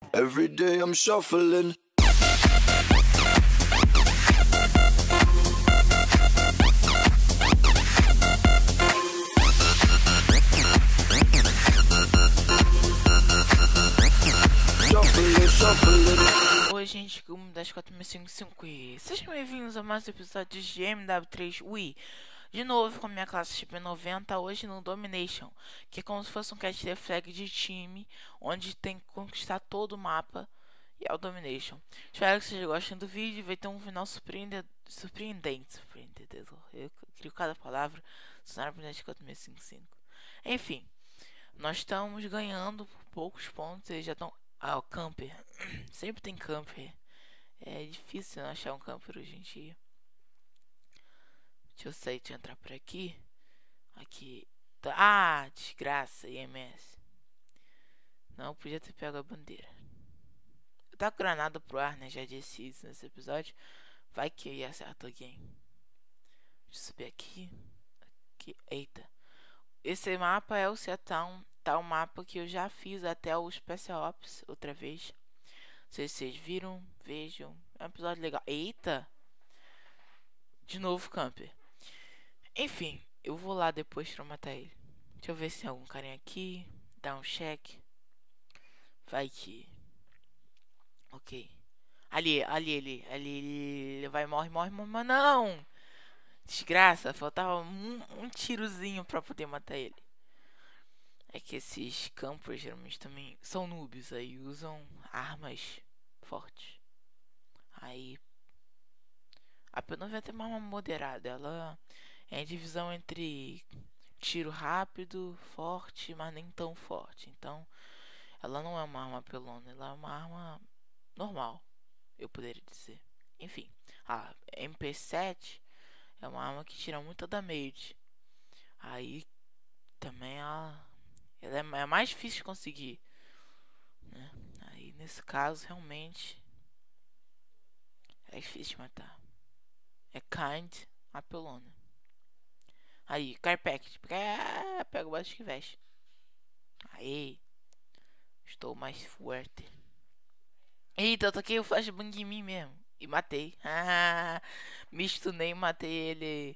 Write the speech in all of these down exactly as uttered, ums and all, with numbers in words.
Every day I'm shuffling. Shuffling, shuffling. Oi gente, um das quatro mil cinco cinco e sejam bem-vindos a mais um episódio de M W três Wii. De novo com a minha classe X P noventa, hoje no Domination, que é como se fosse um capture flag de time, onde tem que conquistar todo o mapa, e é o Domination. Espero que vocês gostem do vídeo, vai ter um final surpreendente, surpreendente, surpreendente, eu crio cada palavra, sonar para quatro mil cinco cinco. Enfim, nós estamos ganhando por poucos pontos, eles já estão... Ah, o camper, sempre tem camper, é difícil não achar um camper hoje em dia. Deixa eu sair de entrar por aqui. Aqui. Tá. Ah, desgraça, I M S. Não, podia ter pego a bandeira. Eu tava com granada pro ar, né? Já disse isso nesse episódio. Vai que eu ia acertar alguém. Deixa eu subir aqui. Aqui. Eita. Esse mapa é o Seatown. Tá um mapa que eu já fiz até o Special Ops outra vez. Não sei se vocês viram. Vejam. É um episódio legal. Eita. De novo, camper. Enfim, eu vou lá depois pra matar ele. Deixa eu ver se tem algum carinha aqui. Dá um check. Vai que... Ok. Ali, ali, ali. Ali, ele vai, morre, morre, morre. Mas não! Desgraça, faltava um, um tirozinho pra poder matar ele. É que esses campers geralmente também são noobs. Aí usam armas fortes. Aí... A P noventa é uma arma moderada. Ela... É a divisão entre tiro rápido, forte, mas nem tão forte. Então, ela não é uma arma apelona, ela é uma arma normal, eu poderia dizer. Enfim, a M P sete é uma arma que tira muita damage. Aí, também ela, ela é, é mais difícil de conseguir, né? Aí, nesse caso, realmente, é difícil de matar. É kind apelona. Aí, car package. É, pega o básico que veste. Aí. Estou mais forte. Eita, eu toquei o flashbang em mim mesmo. E matei. Ah, me stunei e matei ele.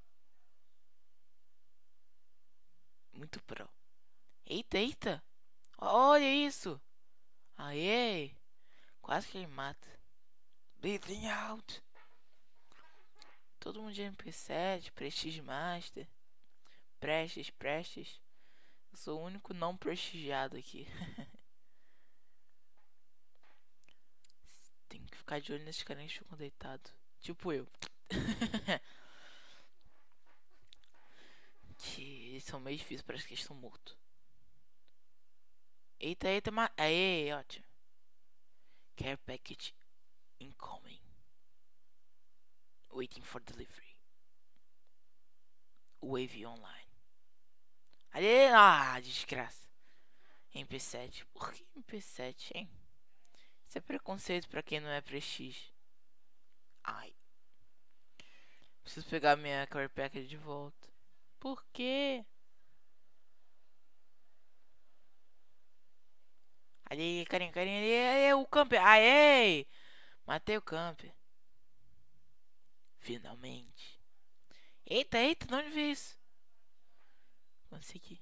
Muito pro. Eita, eita. Olha isso. Aê. Quase que ele mata. Breathing out. Todo mundo de M P sete, Prestige Master. Prestes, Prestes. Eu sou o único não prestigiado aqui. Tem que ficar de olho nesses caras que ficam deitados. Tipo eu. Que eles são meio difíceis, parece que eles estão mortos. Eita, eita, ma... Aê, ótimo. Care package incoming. Waiting for delivery. Wave online. Aê, ah, desgraça. M P sete. Por que M P sete, hein? Isso é preconceito pra quem não é prestígio. Ai. Preciso pegar minha care package de volta. Por quê? Ali, carinha, carinha, ali, ali, o camper. Aê! Matei o camper. Finalmente. Eita, eita, de onde veio isso? Consegui.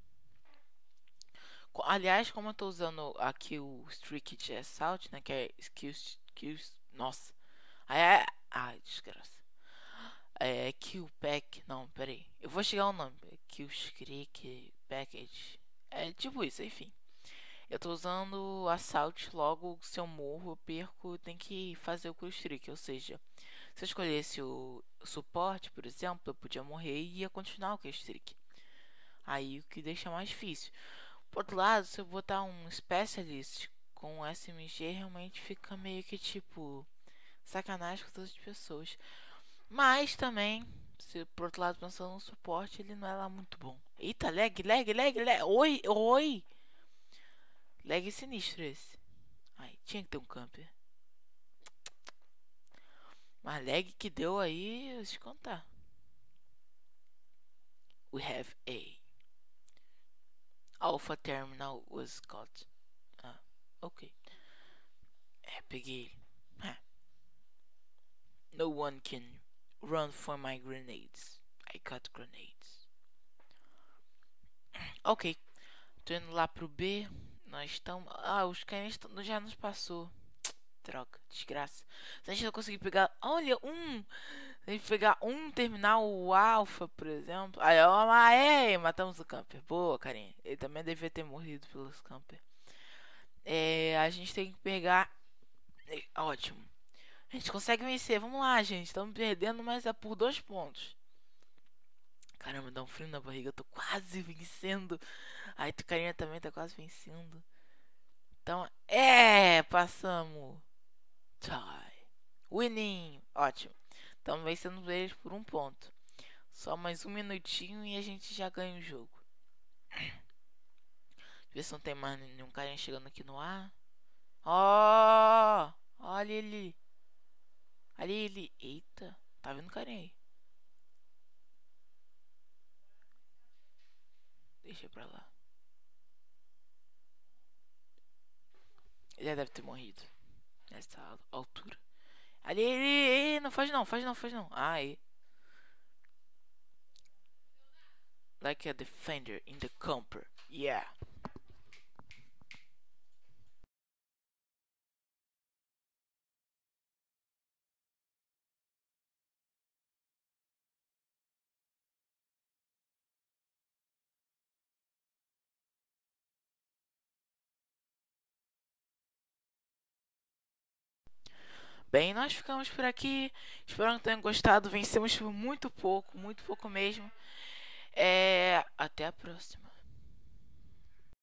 Aliás, como eu tô usando aqui o Streak de Assault, né? Que é skills, skills. Nossa. Ai, ai, ai, desgraça. É Kill Pack. Não, peraí. Eu vou chegar ao nome. Kill Streak Package. É tipo isso, enfim. Eu tô usando Assault, logo se eu morro, eu perco, tem que fazer o Kill Streak. Ou seja, se eu escolhesse o suporte, por exemplo, eu podia morrer e ia continuar o Kill Streak. Aí o que deixa mais difícil. Por outro lado, se eu botar um Specialist com S M G, realmente fica meio que tipo sacanagem com todas as pessoas. Mas também, se por outro lado pensando no suporte, ele não é lá muito bom. Eita, lag, lag, lag, lag. Oi, oi. Lag sinistro esse. Ai, tinha que ter um camper. Mas lag que deu aí, eu te contar. We have a Alpha terminal was caught. Ah, ok. peguei ele. Ah. No one can run for my grenades. I got grenades. Ok. Tô indo lá pro B. Nós estamos... Ah, os caras já nos passou. Droga, desgraça. Se a gente não conseguir pegar... Olha, um... Se a gente pegar um terminal, o Alpha, por exemplo... Aí, ó, é, matamos o camper. Boa, carinha. Ele também devia ter morrido pelos camper. É, a gente tem que pegar... É, ótimo. A gente consegue vencer. Vamos lá, gente. Estamos perdendo, mas é por dois pontos. Caramba, dá um frio na barriga. Eu tô quase vencendo. Aí, tu carinha também tá quase vencendo. Então, é... Passamos. Tie. Winning. Ótimo. Estamos vencendo eles por um ponto. Só mais um minutinho e a gente já ganha o jogo. Ver se não tem mais nenhum carinha chegando aqui no ar. Ó! Oh, olha ele. Ali ele. Eita. Tá vendo carinha aí? Deixa pra lá. Ele já deve ter morrido. Nessa altura. Ali ele. Não faz não, faz não, faz não. Ah, aí. Like a defender in the camper. Yeah. Bem, nós ficamos por aqui. Espero que tenham gostado. Vencemos por muito pouco, muito pouco mesmo. É... Até a próxima.